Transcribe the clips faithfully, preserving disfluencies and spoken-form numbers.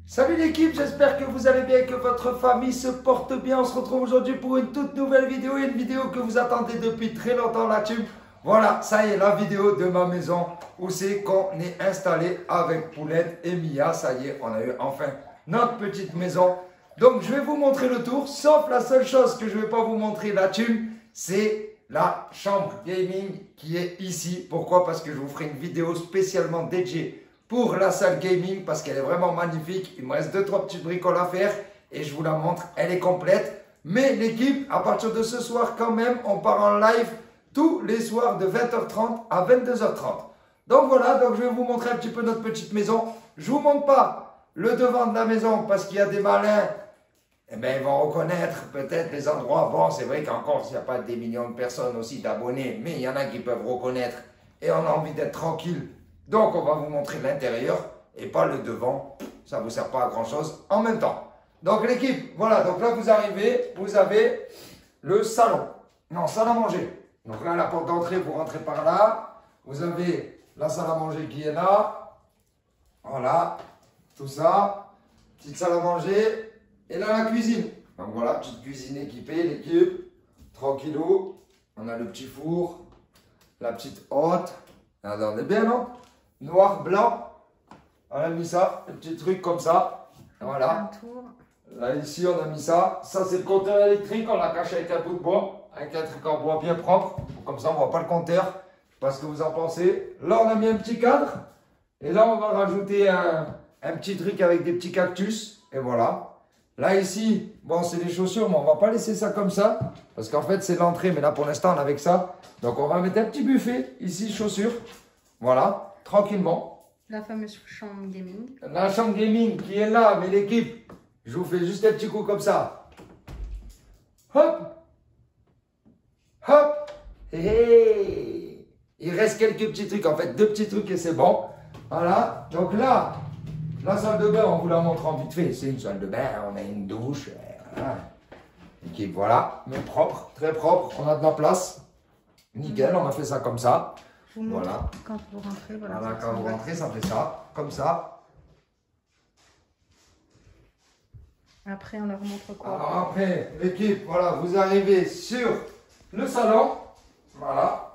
Salut l'équipe, j'espère que vous allez bien et que votre famille se porte bien. On se retrouve aujourd'hui pour une toute nouvelle vidéo, une vidéo que vous attendez depuis très longtemps là-dessus. Voilà, ça y est, la vidéo de ma maison où c'est qu'on est installé avec Poulette et Mia. Ça y est, on a eu enfin notre petite maison. Donc je vais vous montrer le tour, sauf la seule chose que je ne vais pas vous montrer là-dessus, c'est la chambre gaming qui est ici. Pourquoi? Parce que je vous ferai une vidéo spécialement dédiée pour la salle gaming parce qu'elle est vraiment magnifique. Il me reste deux trois petites bricoles à faire et je vous la montre, elle est complète. Mais l'équipe, à partir de ce soir quand même, on part en live tous les soirs de vingt heures trente à vingt-deux heures trente. Donc voilà, donc je vais vous montrer un petit peu notre petite maison. Je ne vous montre pas le devant de la maison parce qu'il y a des malins. Eh bien, ils vont reconnaître peut-être les endroits. Bon, c'est vrai qu'encore, il n'y a pas des millions de personnes aussi d'abonnés, mais il y en a qui peuvent reconnaître et on a envie d'être tranquille. Donc, on va vous montrer l'intérieur et pas le devant. Ça ne vous sert pas à grand-chose en même temps. Donc, l'équipe, voilà. Donc là, vous arrivez, vous avez le salon. Non, salle à manger. Donc là, la porte d'entrée, vous rentrez par là. Vous avez la salle à manger qui est là. Voilà, tout ça. Petite salle à manger. Et là, la cuisine. Donc voilà, petite cuisine équipée, l'équipe. Tranquillou. On a le petit four. La petite hotte. Attendez bien, non? Noir, blanc. On a mis ça. Un petit truc comme ça. Voilà. Là, ici, on a mis ça. Ça, c'est le compteur électrique. On l'a caché avec un bout de bois. Avec un truc en bois bien propre. Comme ça, on ne voit pas le compteur. Je sais pas ce que vous en pensez. Là, on a mis un petit cadre. Et là, on va rajouter un, un petit truc avec des petits cactus. Et voilà. Là, ici, bon, c'est les chaussures, mais on ne va pas laisser ça comme ça. Parce qu'en fait, c'est l'entrée, mais là, pour l'instant, on a avec ça. Donc, on va mettre un petit buffet, ici, chaussures. Voilà, tranquillement. La fameuse chambre gaming. La chambre gaming qui est là, mais l'équipe, je vous fais juste un petit coup comme ça. Hop. Hop. Hé, hé. Il reste quelques petits trucs, en fait, deux petits trucs et c'est bon. Voilà, donc là... La salle de bain, on vous la montre en vite fait. C'est une salle de bain, on a une douche. Voilà. Et voilà, mais propre, très propre. On a de la place. Nickel, on a fait ça comme ça. Je vous voilà. montre quand vous rentrez. Voilà, voilà quand vous rentrez, ça fait ça. Comme ça. Après, on leur montre quoi? Alors après, l'équipe, voilà, vous arrivez sur le salon. Voilà.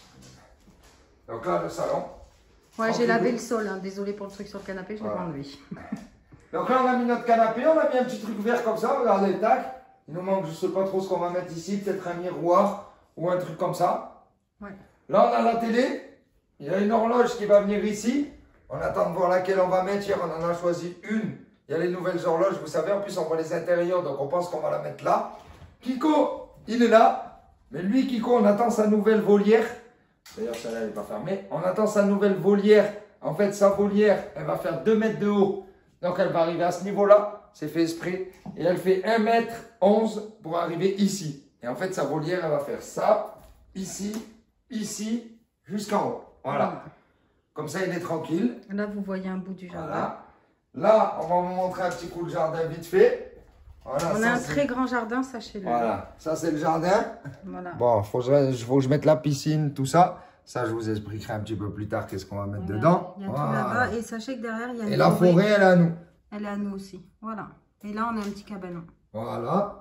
Donc là, le salon. Ouais, j'ai lavé le sol, hein. Désolé pour le truc sur le canapé, je l'ai voilà. pas enlevé. Donc là, on a mis notre canapé, on a mis un petit truc vert comme ça, regardez, tac. Il nous manque, je ne sais pas trop ce qu'on va mettre ici, peut-être un miroir ou un truc comme ça. Ouais. Là, on a la télé, il y a une horloge qui va venir ici. On attend de voir laquelle on va mettre, hier on en a choisi une. Il y a les nouvelles horloges, vous savez, en plus on voit les intérieurs, donc on pense qu'on va la mettre là. Kiko, il est là, mais lui, Kiko, on attend sa nouvelle volière. D'ailleurs, celle-là, elle n'est pas fermée. On attend sa nouvelle volière. En fait, sa volière, elle va faire deux mètres de haut. Donc, elle va arriver à ce niveau-là. C'est fait exprès. Et elle fait un mètre onze pour arriver ici. Et en fait, sa volière, elle va faire ça, ici, ici, jusqu'en haut. Voilà. Comme ça, il est tranquille. Là, vous voyez un bout du jardin. Voilà. Là, on va vous montrer un petit coup de jardin vite fait. Voilà, on ça, a un très grand jardin, sachez-le. Voilà, ça c'est le jardin. Voilà. Bon, il faut, faut que je mette la piscine, tout ça. Ça, je vous expliquerai un petit peu plus tard qu'est-ce qu'on va mettre Voilà. dedans. Il y a voilà. tout là-bas. Et sachez que derrière, il y a une Et la forêt, forêt, elle est à nous. Elle est à nous aussi. Voilà. Et là, on a un petit cabanon. Voilà.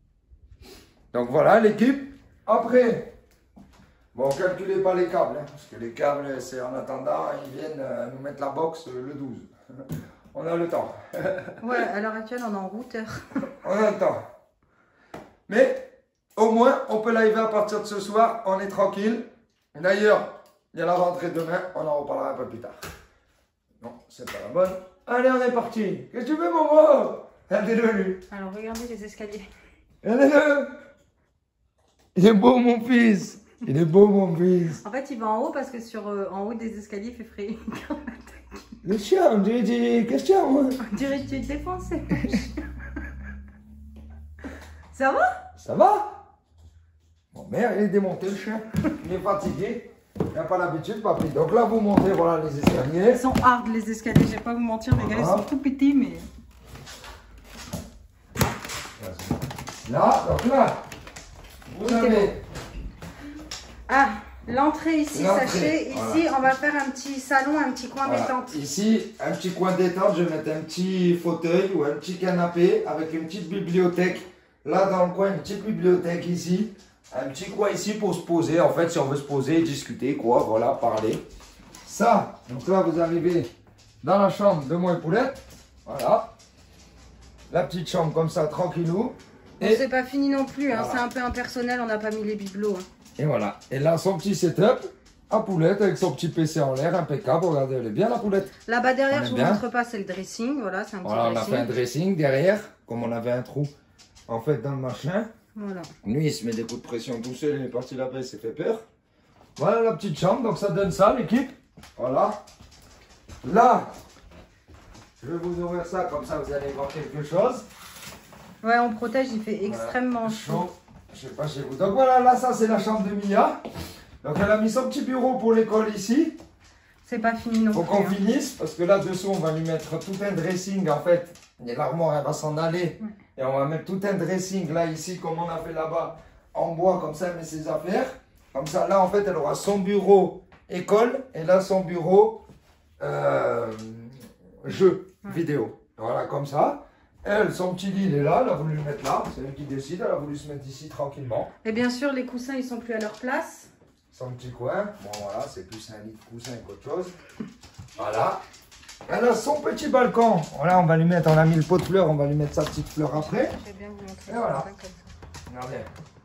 Donc voilà l'équipe. Après, bon, calculez pas les câbles. Hein, parce que les câbles, c'est en attendant, ils viennent euh, nous mettre la box euh, le douze. On a le temps. Ouais, à l'heure actuelle, on est en routeur. On a le temps. Mais au moins, on peut live à partir de ce soir. On est tranquille. D'ailleurs, il y a la rentrée demain. On en reparlera un peu plus tard. Non, c'est pas la bonne. Allez, on est parti. Qu'est-ce que tu veux, maman? Regardez-le, lui. Alors, regardez les escaliers. Regardez-le. Il est beau, mon fils. Il est beau, mon fils. En fait, il va en haut parce que sur euh, en haut des escaliers, il fait frais. Le chien, on dirait des questions. Moi. On dirait que tu es défoncé. Ça va? Ça va? Mon mère, il est démonté, le chien. Il est fatigué. Il n'a pas l'habitude, papy. Donc là, vous montez, voilà, les escaliers. Ils sont hard, les escaliers. Je vais pas vous mentir, les gars, ils sont tout petits, mais... Là, donc là, vous avez... Ah, L'entrée ici, sachez, ici voilà. On va faire un petit salon, un petit coin voilà. détente. Ici, un petit coin détente, je vais mettre un petit fauteuil ou un petit canapé avec une petite bibliothèque. Là, dans le coin, une petite bibliothèque ici. Un petit coin ici pour se poser. En fait, si on veut se poser, discuter, quoi, voilà, parler. Ça, donc là, vous arrivez dans la chambre de moi et Poulette. Voilà. La petite chambre comme ça, tranquillou. Et c'est pas fini non plus, hein. Voilà. C'est un peu impersonnel, on n'a pas mis les bibelots. Hein. Et voilà. Et là, son petit setup à Poulette avec son petit P C en l'air, impeccable. Regardez, elle est bien la Poulette. Là-bas derrière, je vous montre pas, c'est le dressing. Voilà, c'est un petit voilà, dressing. On a fait un dressing derrière, comme on avait un trou en fait dans le machin. Voilà. Lui, il se met des coups de pression tout seul, il est parti là-bas, il s'est fait peur. Voilà la petite chambre, donc ça donne ça, l'équipe. Voilà. Là, je vais vous ouvrir ça, comme ça vous allez voir quelque chose. Ouais, on protège, il fait extrêmement voilà. chaud. Je sais pas chez vous. Donc voilà, là, ça c'est la chambre de Mia. Donc elle a mis son petit bureau pour l'école ici. C'est pas fini non plus. Faut qu'on hein. finisse, parce que là-dessous, on va lui mettre tout un dressing, en fait. Et l'armoire, elle va s'en aller. Ouais. Et on va mettre tout un dressing, là, ici, comme on a fait là-bas, en bois, comme ça, elle met ses affaires. Comme ça, là, en fait, elle aura son bureau école, et là, son bureau euh, jeu ouais. vidéo. Voilà, comme ça. Elle, son petit lit, il est là, elle a voulu le mettre là. C'est elle qui décide, elle a voulu se mettre ici tranquillement. Et bien sûr, les coussins, ils sont plus à leur place. Son petit coin. Bon, voilà, c'est plus un lit de coussin qu'autre chose. Voilà. Elle a son petit balcon. Voilà, on va lui mettre, on a mis le pot de fleurs, on va lui mettre sa petite fleur après. Je vais bien vous montrer. Et voilà. Regardez.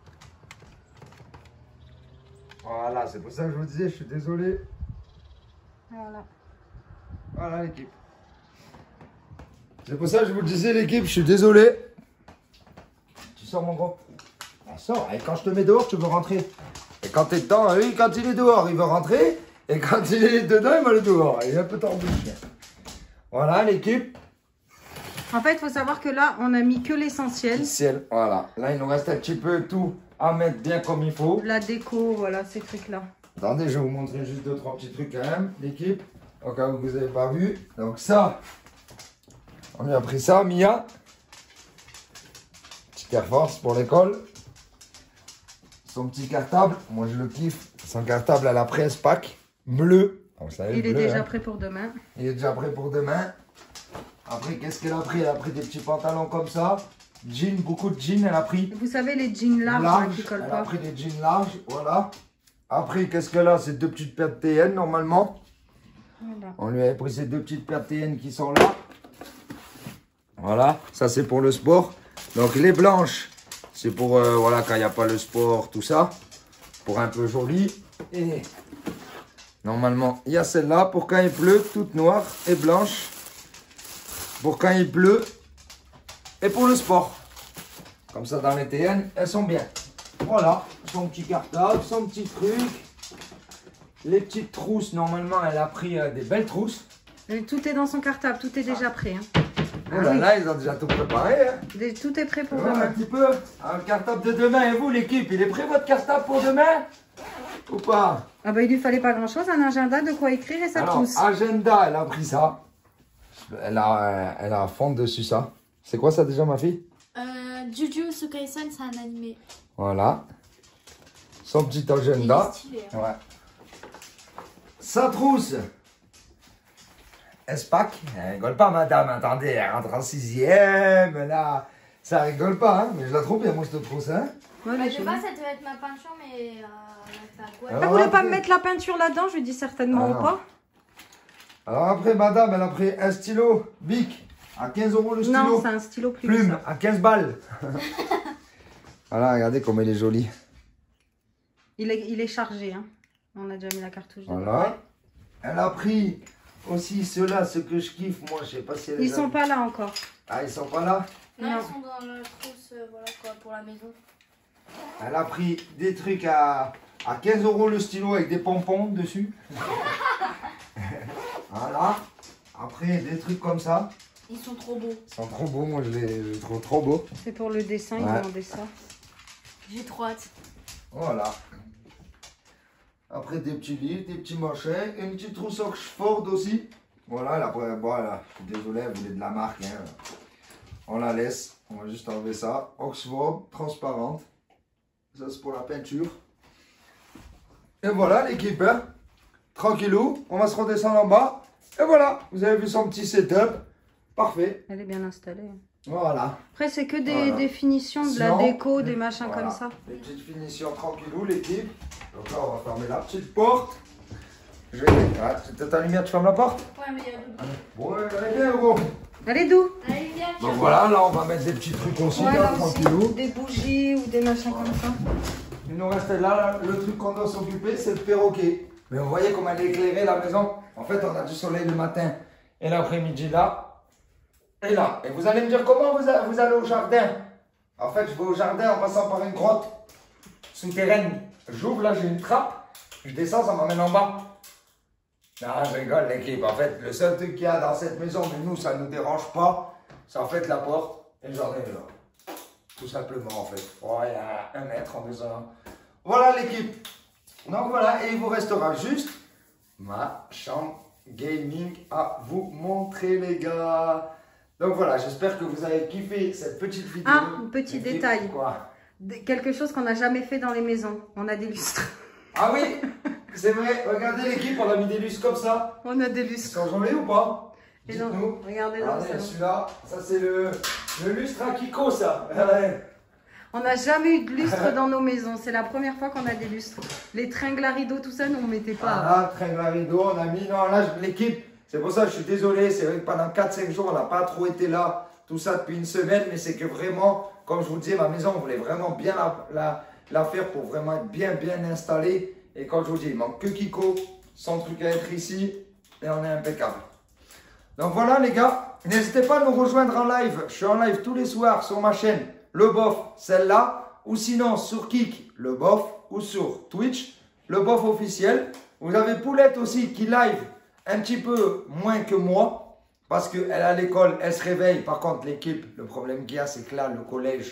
Voilà, c'est pour ça que je vous disais, je suis désolé. Voilà. Voilà l'équipe. C'est pour ça que je vous disais l'équipe, je suis désolé. Tu sors mon gros. Ah, sors. Et quand je te mets dehors, tu veux rentrer. Et quand tu es dedans, lui, quand il est dehors, il veut rentrer. Et quand il est dedans, il va aller dehors. Il est un peu tordu. Voilà l'équipe. En fait, il faut savoir que là, on a mis que l'essentiel. Essentiel, voilà. Là, il nous reste un petit peu tout à mettre bien comme il faut. La déco, voilà, ces trucs-là. Attendez, je vais vous montrer juste deux, trois petits trucs quand même, l'équipe. Au cas où vous n'avez pas vu. Donc ça, on lui a pris ça, Mia. Petit Air Force pour l'école. Son petit cartable, moi je le kiffe. Son cartable à la presse pack bleu. Donc, ça, il bleu, est déjà hein. prêt pour demain. Il est déjà prêt pour demain. Après, qu'est-ce qu'elle a pris? Elle a pris des petits pantalons comme ça. Jeans, beaucoup de jeans, elle a pris. Vous savez, les jeans larges large, hein, qui collent elle pas. a pris des jeans larges, voilà. Après, qu'est-ce qu'elle a? C'est deux petites paires de T N normalement. Voilà. On lui avait pris ces deux petites paires de T N qui sont là. Voilà, ça c'est pour le sport. Donc les blanches, c'est pour euh, voilà, quand il n'y a pas le sport, tout ça. Pour un peu joli. Et normalement, il y a celle-là pour quand il pleut, toute noire et blanche. Pour quand il pleut et pour le sport. Comme ça, dans les T N, elles sont bien. Voilà, son petit cartable, son petit truc. Les petites trousses, normalement, elle a pris euh, des belles trousses. Et tout est dans son cartable, tout est déjà ah. prêt. Hein. Oh là, ah, oui. Là, ils ont déjà tout préparé. Hein. Tout est prêt pour ouais, demain. Un petit peu. Un cartable de demain. Et vous, l'équipe, il est prêt votre cartable pour demain? Ou pas? Ah bah, il lui fallait pas grand-chose, un agenda, de quoi écrire et ça Alors, pousse. Agenda, elle a pris ça. Elle a, elle a fond dessus ça. C'est quoi ça déjà, ma fille? euh, Jujutsu Kaisen, c'est un animé. Voilà. Son petit agenda. Stylé, hein. Ouais. Sa trousse. S-Pack. Elle rigole pas, madame. Attendez, elle rentre en sixième. Là, ça rigole pas, hein. Mais je la trouve bien, moi, cette trousse, hein. Ouais, bah, je sais pas, ça devait être ma peinture, mais euh, ça a quoi? Ah, vous voulez pas me mettre la peinture là-dedans? Je lui dis certainement alors, pas. Alors après, madame, elle a pris un stylo Bic à quinze euros le stylo. Non, c'est un stylo plus Plume à quinze balles. Voilà, regardez comme il est joli. Il est, il est chargé, hein. On a déjà mis la cartouche dedans. Voilà. Elle a pris aussi ceux-là, ce que je kiffe, moi, je sais pas si elle Ils a... sont pas là encore. Ah, ils sont pas là? Non, non. Ils sont dans la trousse, euh, voilà quoi, pour la maison. Elle a pris des trucs à, à quinze euros le stylo avec des pompons dessus. Voilà. Après, des trucs comme ça. Ils sont trop beaux. Ils sont trop beaux, moi je les trouve trop beaux. C'est pour le dessin, ouais. Ils demandaient ça. J'ai trop hâte. Voilà. Après, des petits livres, des petits machins. Une petite trousse Oxford aussi. Voilà, elle a, bon, là, je suis désolé, elle voulait de la marque. Hein. On la laisse. On va juste enlever ça. Oxford, transparente. Ça, c'est pour la peinture. Et voilà l'équipe, hein. Tranquillou, on va se redescendre en bas. Et voilà, vous avez vu son petit setup. Parfait. Elle est bien installée. Voilà. Après, c'est que des Voilà. définitions, de Sinon, la déco, des machins voilà. comme ça. Les petites finitions tranquillou l'équipe. Donc là, on va fermer la petite porte. Je vais mettre ta lumière, tu fermes la porte. Ouais, mais il y a d'autres. Ouais, allez bien gros. Elle est d'où? Allez, viens, Donc tiens. voilà, là on va mettre des petits trucs aussi, Ouais, là, là aussi, tranquillou. des bougies ou des machins comme ça. Il nous reste là, là, le truc qu'on doit s'occuper, c'est le perroquet. Mais vous voyez comment elle est éclairée la maison. En fait, on a du soleil le matin et l'après-midi là. Et là. Et vous allez me dire comment vous, a- vous allez au jardin. En fait, je vais au jardin en passant par une grotte souterraine. J'ouvre là, j'ai une trappe. Je descends, ça m'amène en bas. Non, je rigole l'équipe. En fait, le seul truc qu'il y a dans cette maison, mais nous, ça ne nous dérange pas, c'est en fait la porte et le jardin est là. Tout simplement en fait. Ouais, il y a un mètre en faisant. Voilà l'équipe. Donc voilà, et il vous restera juste ma chambre gaming à vous montrer les gars. Donc voilà, j'espère que vous avez kiffé cette petite vidéo. Ah, un petit L'équipe, détail. Quoi? Des- Quelque chose qu'on n'a jamais fait dans les maisons. On a des lustres. Ah oui, c'est vrai. Regardez l'équipe, on a mis des lustres comme ça. On a des Ils lustres. sont jolis ou pas? Et non, Dites-nous. regardez dans le Regardez salon. celui-là, ça c'est le, le lustre à Kiko ça. Ouais. On n'a jamais eu de lustre dans nos maisons. C'est la première fois qu'on a des lustres. Les tringles à rideaux, tout ça, nous, on ne mettait pas. Ah là, traîne à rideau, on a mis, non là, je- l'équipe, c'est pour ça que je suis désolé, c'est vrai que pendant quatre cinq jours, on n'a pas trop été là, tout ça depuis une semaine, mais c'est que vraiment, comme je vous disais, ma maison, on voulait vraiment bien la, la, la faire pour vraiment être bien, bien installée. Et comme je vous dis, il manque que Kiko, son truc à être ici, et on est impeccable. Donc voilà les gars, n'hésitez pas à nous rejoindre en live, je suis en live tous les soirs sur ma chaîne, Le Bof, celle-là, ou sinon sur Kik, Le Bof, ou sur Twitch, Le Bof officiel. Vous avez Poulette aussi qui live un petit peu moins que moi, parce qu'elle est à l'école, elle se réveille. Par contre l'équipe, le problème qu'il y a, c'est que là, le collège,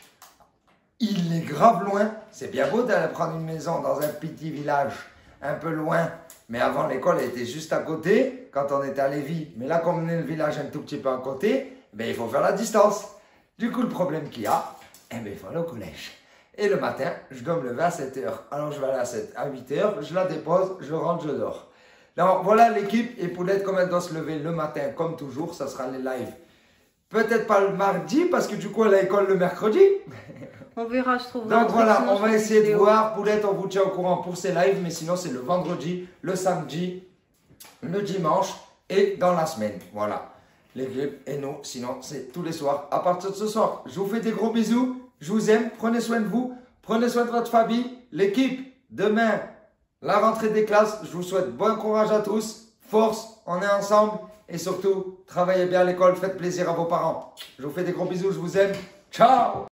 il est grave loin. C'est bien beau d'aller prendre une maison dans un petit village, un peu loin. Mais avant, l'école elle était juste à côté, quand on était à Lévis. Mais là, comme on est le village un tout petit peu à côté, ben, il faut faire la distance. Du coup, le problème qu'il y a, eh ben, il faut aller au collège. Et le matin, je dois me lever à sept heures. Alors, je vais aller à, sept, à huit heures, je la dépose, je rentre, je dors. Donc, voilà l'équipe. Et Poulette, comme elle doit se lever le matin, comme toujours, ça sera les lives. Peut-être pas le mardi, parce que du coup, elle a l'école le mercredi. On verra, je trouve. un Donc truc, voilà, sinon on je va fais une essayer de vidéo. voir. Poulette, on vous tient au courant pour ces lives, mais sinon c'est le vendredi, le samedi, le dimanche et dans la semaine. Voilà, l'équipe et nous, sinon c'est tous les soirs. À partir de ce soir, je vous fais des gros bisous, je vous aime, prenez soin de vous, prenez soin de votre famille. L'équipe, demain, la rentrée des classes, je vous souhaite bon courage à tous, force, on est ensemble et surtout, travaillez bien à l'école, faites plaisir à vos parents. Je vous fais des gros bisous, je vous aime, ciao!